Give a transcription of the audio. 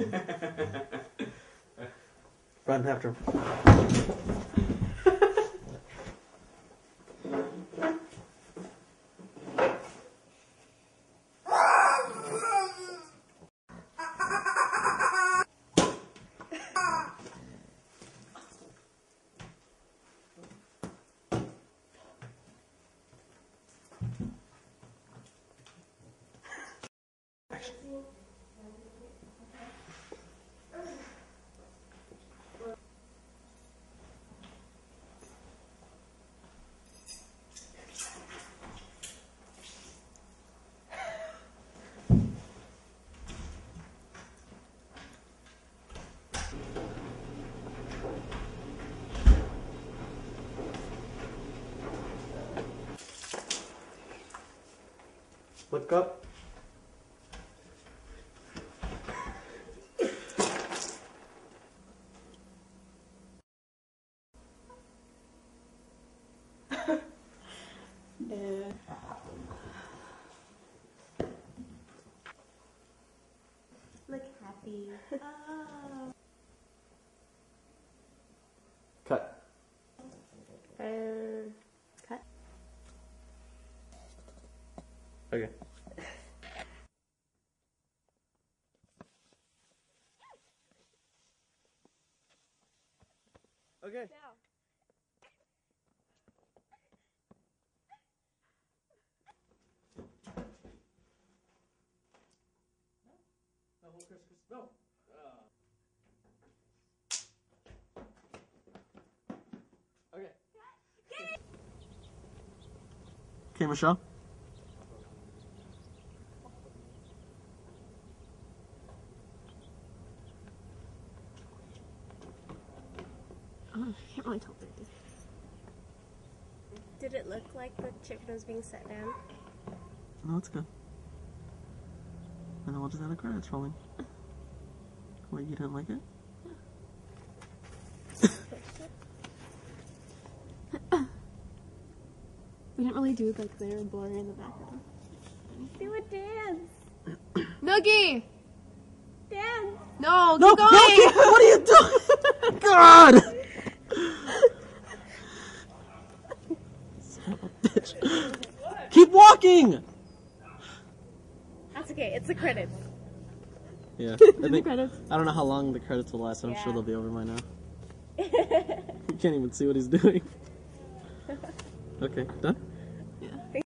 Run after him. Look up. Look happy. Oh. Cut. Cut. Okay. Okay. Now. No. Okay. Okay, Michelle. Oh, I can't really tell. Did it look like the chicken was being set down? No, it's good. And then we'll just add the credits rolling. Wait, you didn't like it? We didn't really do like they were blurry in the background. Do a dance. Noogie! Dance! No, keep going! No, what are you doing? God! Son of a bitch. Keep walking! That's okay, it's the credits. Yeah, The credits. I don't know how long the credits will last. I'm Yeah. sure they'll be over by now. You can't even see what he's doing. Okay, done?